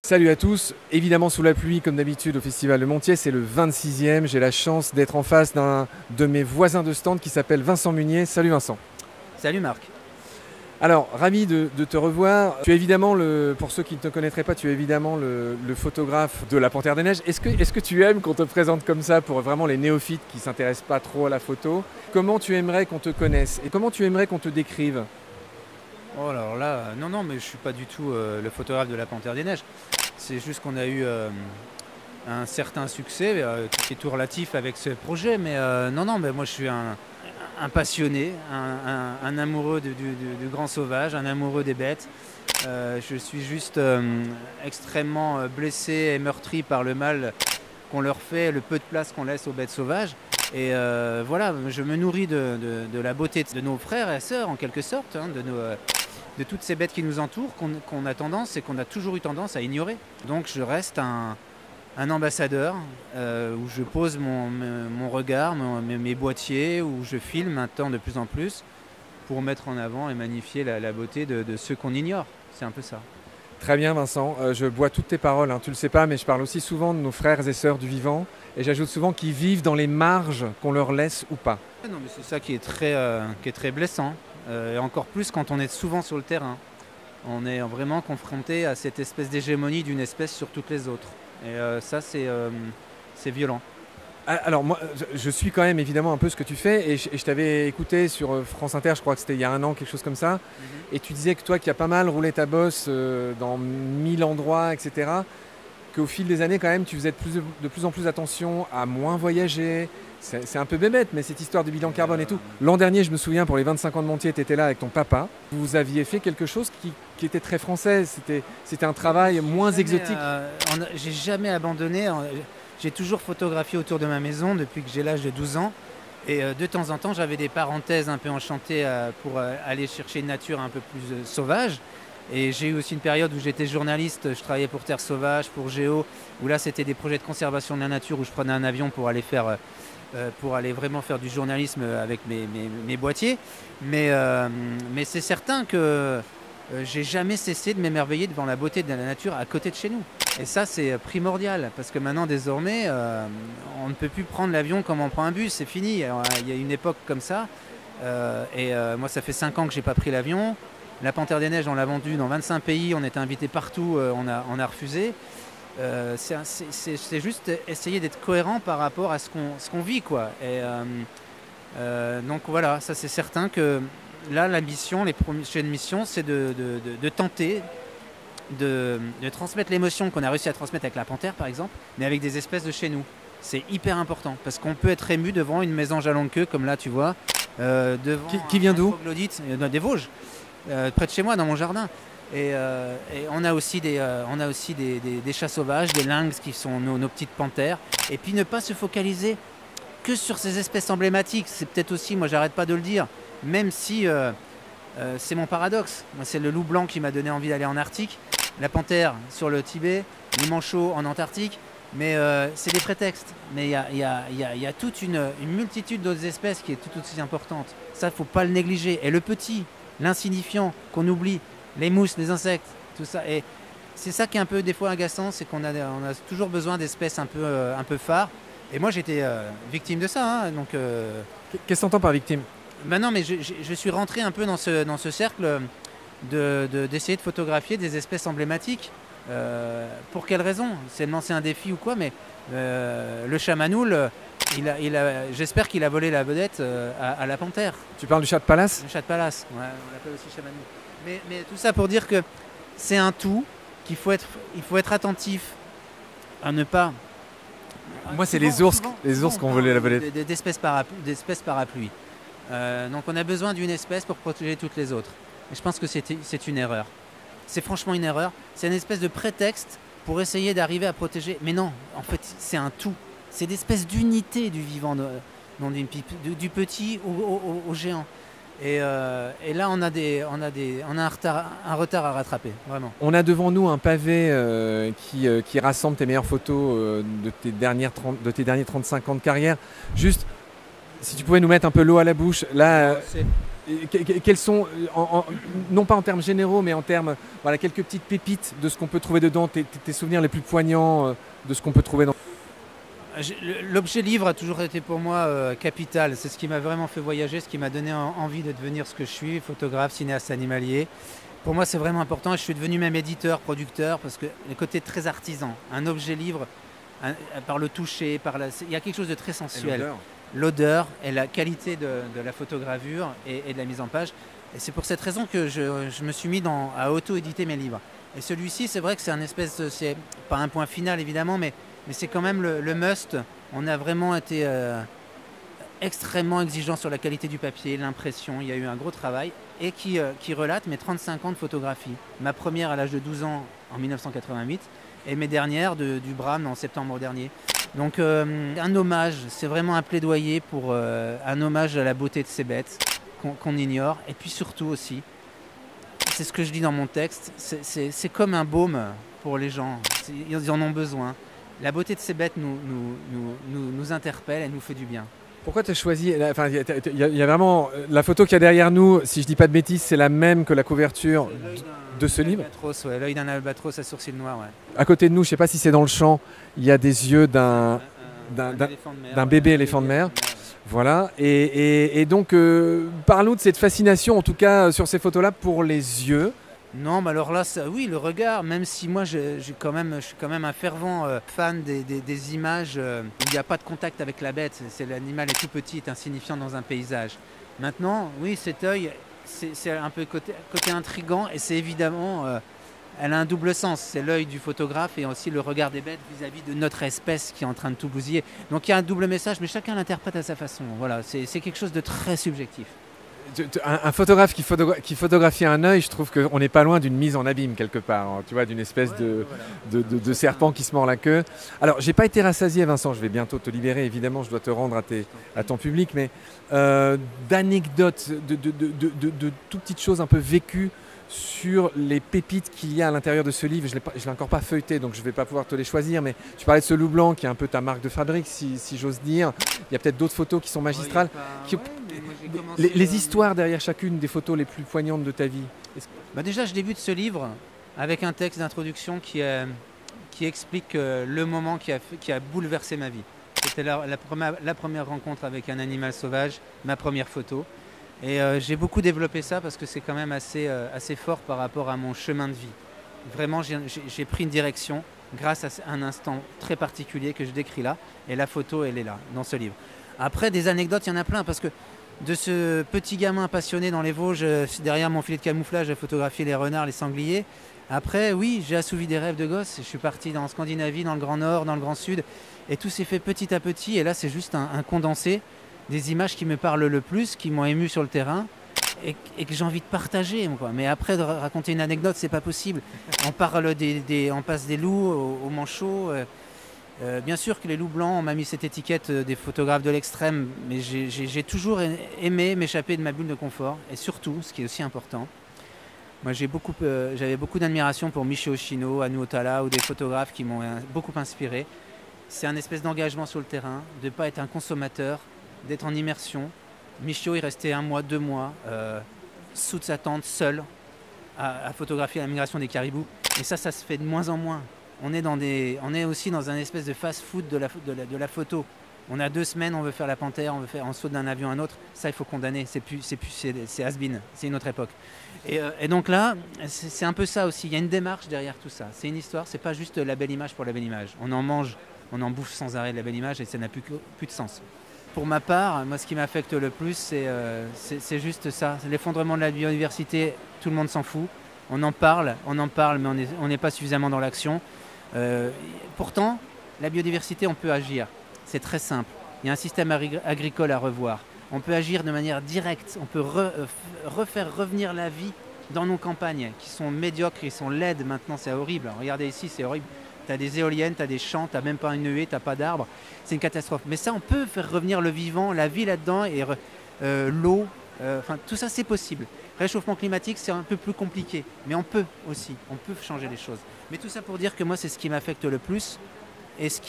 Salut à tous, évidemment sous la pluie comme d'habitude au Festival de Montier, c'est le 26e. J'ai la chance d'être en face d'un de mes voisins de stand qui s'appelle Vincent Munier. Salut Vincent. Salut Marc. Alors, ravi de te revoir. Tu es évidemment, pour ceux qui ne te connaîtraient pas, tu es évidemment le photographe de la Panthère des Neiges. Est-ce que tu aimes qu'on te présente comme ça pour vraiment les néophytes qui ne s'intéressent pas trop à la photo? Comment tu aimerais qu'on te connaisse et comment tu aimerais qu'on te décrive? Oh alors là, non, mais je suis pas du tout le photographe de la Panthère des Neiges. C'est juste qu'on a eu un certain succès, qui est tout relatif avec ce projet. Mais non, mais moi je suis un passionné, un amoureux du grand sauvage, un amoureux des bêtes. Je suis juste extrêmement blessé et meurtri par le mal qu'on leur fait, le peu de place qu'on laisse aux bêtes sauvages. Et voilà, je me nourris de la beauté de nos frères et sœurs en quelque sorte, hein, de toutes ces bêtes qui nous entourent, qu'on a tendance et qu'on a toujours eu tendance à ignorer. Donc je reste un ambassadeur où je pose mon regard, mes boîtiers, où je filme maintenant de plus en plus pour mettre en avant et magnifier la beauté de ceux qu'on ignore. C'est un peu ça. Très bien Vincent, je bois toutes tes paroles, hein. Tu le sais pas, mais je parle aussi souvent de nos frères et sœurs du vivant et j'ajoute souvent qu'ils vivent dans les marges qu'on leur laisse ou pas. Non, mais c'est ça qui est très blessant, et encore plus quand on est souvent sur le terrain. On est vraiment confronté à cette espèce d'hégémonie d'une espèce sur toutes les autres. Et ça, c'est violent. Alors moi, je suis quand même évidemment un peu ce que tu fais et je t'avais écouté sur France Inter, je crois que c'était il y a un an, quelque chose comme ça. Et tu disais que toi qui as pas mal roulé ta bosse dans 1000 endroits, etc., qu'au fil des années quand même tu faisais de plus en plus attention à moins voyager. C'est un peu bébête, mais cette histoire du bilan carbone et tout. L'an dernier, je me souviens, pour les 25 ans de Montier, tu étais là avec ton papa. Vous aviez fait quelque chose qui était très français. C'était un travail moins exotique. J'ai jamais abandonné. J'ai toujours photographié autour de ma maison depuis que j'ai l'âge de 12 ans. Et de temps en temps, j'avais des parenthèses un peu enchantées pour aller chercher une nature un peu plus sauvage. Et j'ai eu aussi une période où j'étais journaliste. Je travaillais pour Terre Sauvage, pour Géo, où là, c'était des projets de conservation de la nature, où je prenais un avion pour aller vraiment faire du journalisme avec mes boîtiers. Mais c'est certain que j'ai jamais cessé de m'émerveiller devant la beauté de la nature à côté de chez nous. Et ça, c'est primordial, parce que maintenant, désormais, on ne peut plus prendre l'avion comme on prend un bus, c'est fini. Alors, il y a une époque comme ça, moi, ça fait 5 ans que je n'ai pas pris l'avion. La Panthère des Neiges, on l'a vendue dans 25 pays, on était invité partout, on a refusé. C'est juste essayer d'être cohérent par rapport à ce qu'on vit, quoi. Et donc voilà, ça c'est certain que là, la mission, les prochaines missions, c'est de tenter de transmettre l'émotion qu'on a réussi à transmettre avec la panthère, par exemple, mais avec des espèces de chez nous. C'est hyper important, parce qu'on peut être ému devant une mésange à longue queue, comme là, tu vois. Devant qui vient d'où? Des Vosges, près de chez moi, dans mon jardin. Et on a aussi des chats sauvages, des lynx qui sont nos petites panthères. Et puis ne pas se focaliser que sur ces espèces emblématiques. C'est peut-être aussi, moi j'arrête pas de le dire, même si c'est mon paradoxe. Moi, c'est le loup blanc qui m'a donné envie d'aller en Arctique, la panthère sur le Tibet, les manchots en Antarctique. Mais c'est des prétextes. Mais il y a toute une multitude d'autres espèces qui est tout aussi importante. Ça, il ne faut pas le négliger. Et le petit, l'insignifiant qu'on oublie, les mousses, les insectes, tout ça. Et c'est ça qui est un peu des fois agaçant, c'est qu'on a toujours besoin d'espèces un peu phares. Et moi j'étais victime de ça. Hein, donc, Qu'est-ce que tu entends par victime? Non, mais je suis rentré un peu dans ce cercle d'essayer de photographier des espèces emblématiques. Pour quelle raison? C'est de lancer un défi ou quoi? Mais le chamanoul, j'espère qu'il a volé la vedette à la panthère. Tu parles du chat de palace? Le chat de palace, ouais, on l'appelle aussi chamanoul. Mais tout ça pour dire que c'est un tout, il faut être attentif à ne pas... Moi, c'est les ours qui ont volé la vedette. D'espèces parapluies. Donc on a besoin d'une espèce pour protéger toutes les autres. Et je pense que c'est une erreur. C'est franchement une erreur. C'est une espèce de prétexte pour essayer d'arriver à protéger. Mais non, en fait, c'est un tout. C'est des espèces d'unité du vivant, du petit au géant. Et là, on a un retard à rattraper, vraiment. On a devant nous un pavé qui rassemble tes meilleures photos de tes derniers 35 ans de carrière. Juste, si tu pouvais nous mettre un peu l'eau à la bouche, là, quels sont, non pas en termes généraux, mais en termes, voilà, quelques petites pépites de ce qu'on peut trouver dedans, tes souvenirs les plus poignants de ce qu'on peut trouver dans... L'objet livre a toujours été pour moi capital. C'est ce qui m'a vraiment fait voyager, ce qui m'a donné envie de devenir ce que je suis, photographe, cinéaste animalier. Pour moi, c'est vraiment important. Je suis devenu même éditeur, producteur, parce que le côté très artisan. Un objet livre, par le toucher, il y a quelque chose de très sensuel. L'odeur et la qualité de la photogravure et de la mise en page. Et c'est pour cette raison que je me suis mis à auto-éditer mes livres. Et celui-ci, c'est vrai que c'est un espèce, c'est pas un point final évidemment, mais c'est quand même le must. On a vraiment été extrêmement exigeant sur la qualité du papier, l'impression. Il y a eu un gros travail et qui relate mes 35 ans de photographie. Ma première à l'âge de 12 ans en 1988 et mes dernières du Bram en septembre dernier. Donc un hommage, c'est vraiment un plaidoyer pour un hommage à la beauté de ces bêtes qu'on ignore. Et puis surtout aussi, c'est ce que je dis dans mon texte, c'est comme un baume pour les gens. Ils en ont besoin. La beauté de ces bêtes nous interpelle et nous fait du bien. Pourquoi tu as choisi, enfin, il y a vraiment, la photo qu'il y a derrière nous, si je dis pas de bêtises, c'est la même que la couverture de ce livre. Ouais, l'œil d'un albatros à sourcils noirs. Ouais. À côté de nous, je ne sais pas si c'est dans le champ, il y a des yeux d'un bébé éléphant de mer. Voilà, et donc parle-nous de cette fascination, en tout cas sur ces photos-là, pour les yeux. Non, mais alors là, oui, le regard, même si moi je suis quand même un fervent fan des images où il n'y a pas de contact avec la bête, l'animal est tout petit, est insignifiant dans un paysage. Maintenant, oui, cet œil, c'est un peu côté intriguant et c'est évidemment, elle a un double sens, c'est l'œil du photographe et aussi le regard des bêtes vis-à-vis de notre espèce qui est en train de tout bousiller. Donc il y a un double message, mais chacun l'interprète à sa façon. Voilà, c'est quelque chose de très subjectif. Un photographe qui photographie un œil, je trouve qu'on n'est pas loin d'une mise en abîme quelque part, hein, tu vois, d'une espèce de serpent qui se mord la queue. Alors, j'ai pas été rassasié, Vincent, je vais bientôt te libérer, évidemment, je dois te rendre à ton public, mais d'anecdotes, de tout petites choses un peu vécues sur les pépites qu'il y a à l'intérieur de ce livre. Je l'ai encore pas feuilleté, donc je ne vais pas pouvoir te les choisir, mais tu parlais de ce loup blanc qui est un peu ta marque de fabrique, si j'ose dire. Il y a peut-être d'autres photos qui sont magistrales. Les histoires derrière chacune des photos les plus poignantes de ta vie. Déjà, je débute ce livre avec un texte d'introduction qui explique le moment qui a bouleversé ma vie. C'était la première rencontre avec un animal sauvage, ma première photo. Et j'ai beaucoup développé ça parce que c'est quand même assez fort par rapport à mon chemin de vie. Vraiment, j'ai pris une direction grâce à un instant très particulier que je décris là. Et la photo, elle est là, dans ce livre. Après, des anecdotes, il y en a plein parce que de ce petit gamin passionné dans les Vosges, derrière mon filet de camouflage, à photographier les renards, les sangliers. Après, oui, j'ai assouvi des rêves de gosse. Je suis parti en Scandinavie, dans le Grand Nord, dans le Grand Sud. Et tout s'est fait petit à petit. Et là, c'est juste un condensé des images qui me parlent le plus, qui m'ont ému sur le terrain et que j'ai envie de partager. Quoi. Mais après, de raconter une anecdote, c'est pas possible. On parle on passe des loups au manchot. Bien sûr que les loups blancs, on m'a mis cette étiquette des photographes de l'extrême, mais j'ai toujours aimé m'échapper de ma bulle de confort. Et surtout, ce qui est aussi important, moi j'avais beaucoup d'admiration pour Michio Oshino, Anu Otala ou des photographes qui m'ont beaucoup inspiré. C'est un espèce d'engagement sur le terrain, de ne pas être un consommateur, d'être en immersion. Michio est resté 1 mois, 2 mois, sous sa tente, seul, à photographier la migration des caribous. Et ça se fait de moins en moins. On est aussi dans un espèce de fast-food de la photo. On a 2 semaines, on veut faire la panthère, on saute d'un avion à un autre. Ça, il faut condamner. C'est has-been. C'est une autre époque. Et donc là, c'est un peu ça aussi. Il y a une démarche derrière tout ça. C'est une histoire. C'est pas juste la belle image pour la belle image. On en mange, on en bouffe sans arrêt de la belle image et ça n'a plus de sens. Pour ma part, moi, ce qui m'affecte le plus, c'est juste ça. C'est l'effondrement de la biodiversité. Tout le monde s'en fout. On en parle, mais on n'est pas suffisamment dans l'action. Pourtant, la biodiversité, on peut agir. C'est très simple. Il y a un système agricole à revoir. On peut agir de manière directe. On peut refaire revenir la vie dans nos campagnes, qui sont médiocres, qui sont laides maintenant. C'est horrible. Alors, regardez ici, c'est horrible. Tu as des éoliennes, tu as des champs, tu n'as même pas une haie, tu n'as pas d'arbres. C'est une catastrophe. Mais ça, on peut faire revenir le vivant, la vie là-dedans, et l'eau. Tout ça, c'est possible. Réchauffement climatique, c'est un peu plus compliqué. Mais on peut aussi. On peut changer les choses. Mais tout ça pour dire que moi, c'est ce qui m'affecte le plus et ce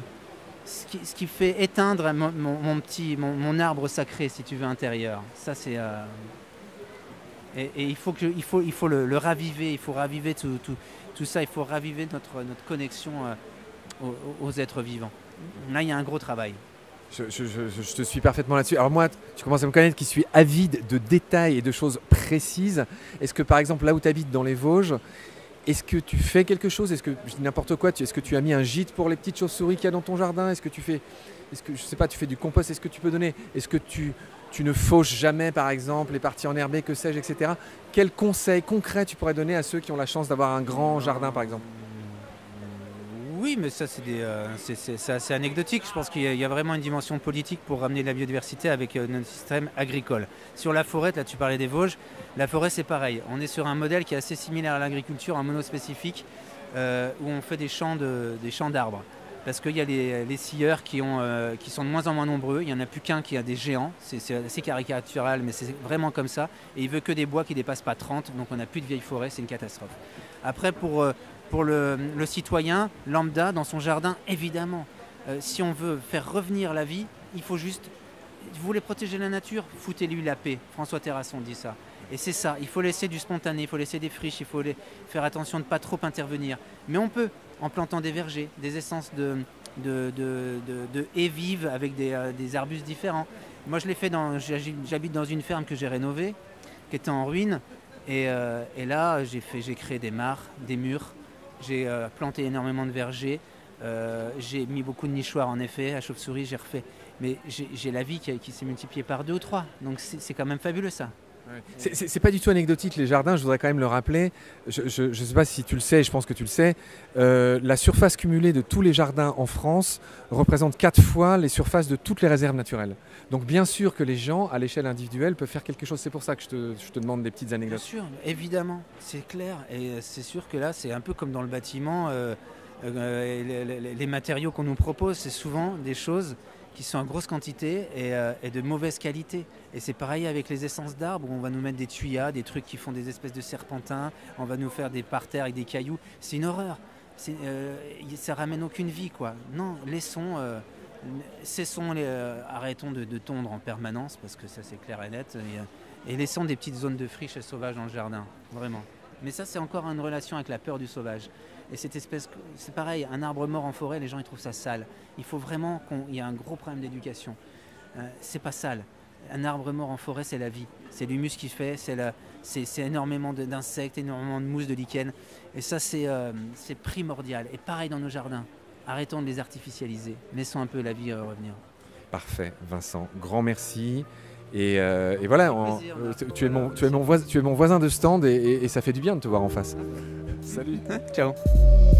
qui fait éteindre mon arbre sacré, si tu veux, intérieur. Ça, c'est Et il faut le raviver, il faut raviver tout ça, il faut raviver notre connexion aux êtres vivants. Là, il y a un gros travail. Je te suis parfaitement là-dessus. Alors moi, tu commences à me connaître qui suis avide de détails et de choses précises. Est-ce que par exemple, là où tu habites dans les Vosges, est-ce que tu fais quelque chose? Est-ce que, je dis n'importe quoi, est-ce que tu as mis un gîte pour les petites chauves-souris qu'il y a dans ton jardin? Est-ce que je sais pas, tu fais du compost? Est-ce que tu peux donner? Est-ce que tu ne fauches jamais par exemple les parties enherbées, que sais-je, etc. Quels conseils concrets tu pourrais donner à ceux qui ont la chance d'avoir un grand jardin par exemple? Oui, mais ça, c'est assez anecdotique. Je pense qu'il y a vraiment une dimension politique pour ramener de la biodiversité avec notre système agricole. Sur la forêt, là, tu parlais des Vosges. La forêt, c'est pareil. On est sur un modèle qui est assez similaire à l'agriculture, un monospécifique, où on fait des champs d'arbres. Parce qu'il y a les scieurs qui sont de moins en moins nombreux. Il n'y en a plus qu'un qui a des géants. C'est assez caricatural, mais c'est vraiment comme ça. Et il veut que des bois qui ne dépassent pas 30. Donc on n'a plus de vieilles forêts. C'est une catastrophe. Après, pour le citoyen lambda dans son jardin, évidemment, si on veut faire revenir la vie, il faut juste... Vous voulez protéger la nature, foutez-lui la paix. François Terrasson dit ça. Et c'est ça, il faut laisser du spontané, il faut laisser des friches, il faut faire attention de ne pas trop intervenir. Mais on peut, en plantant des vergers, des essences de haies vives avec des arbustes différents. Moi je l'ai fait, j'habite dans une ferme que j'ai rénovée, qui était en ruine. Et là, j'ai créé des mares, des murs. J'ai planté énormément de vergers, j'ai mis beaucoup de nichoirs en effet, à chauve-souris, j'ai refait. Mais j'ai la vie qui s'est multipliée par 2 ou 3, donc c'est quand même fabuleux ça. Ouais. C'est pas du tout anecdotique les jardins, je voudrais quand même le rappeler. Je ne sais pas si tu le sais, je pense que tu le sais. La surface cumulée de tous les jardins en France représente 4 fois les surfaces de toutes les réserves naturelles. Donc bien sûr que les gens, à l'échelle individuelle, peuvent faire quelque chose. C'est pour ça que je te demande des petites anecdotes. Bien sûr, évidemment, c'est clair. Et c'est sûr que là, c'est un peu comme dans le bâtiment. Les matériaux qu'on nous propose, c'est souvent des choses qui sont en grosse quantité et de mauvaise qualité. Et c'est pareil avec les essences d'arbres, où on va nous mettre des tuyas, des trucs qui font des espèces de serpentins, on va nous faire des parterres avec des cailloux. C'est une horreur. Ça ramène aucune vie, quoi. Non, arrêtons de tondre en permanence, parce que ça c'est clair et net, et laissons des petites zones de friches et sauvages dans le jardin, vraiment. Mais ça, c'est encore une relation avec la peur du sauvage. Et cette espèce, c'est pareil, un arbre mort en forêt, les gens ils trouvent ça sale. Il faut vraiment qu'il y ait un gros problème d'éducation. C'est pas sale. Un arbre mort en forêt, c'est la vie. C'est l'humus qui fait, c'est énormément d'insectes, énormément de mousse, de lichen. Et ça, c'est primordial. Et pareil dans nos jardins. Arrêtons de les artificialiser. Laissons un peu la vie revenir. Parfait, Vincent. Grand merci. Et voilà, tu es mon voisin de stand et ça fait du bien de te voir en face. Salut. Ciao.